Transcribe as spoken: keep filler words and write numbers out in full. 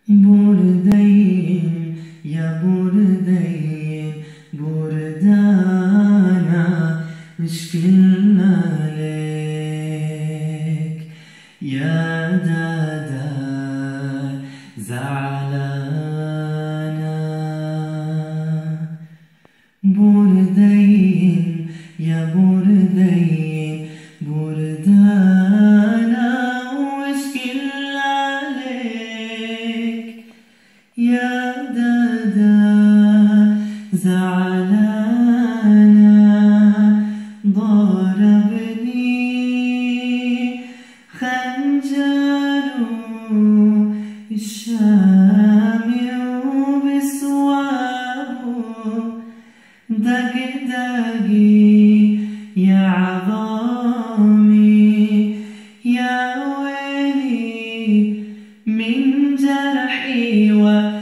بردين يا بردين بردانا مشكلنا لك يا دادا زعلانا. بردين يا بردين بردانا مشكلنا لك يا دادا زعلانا. ضربني خنجر الشامي بصوابه دق دقي يا عظامي يا ويلي من جرحي و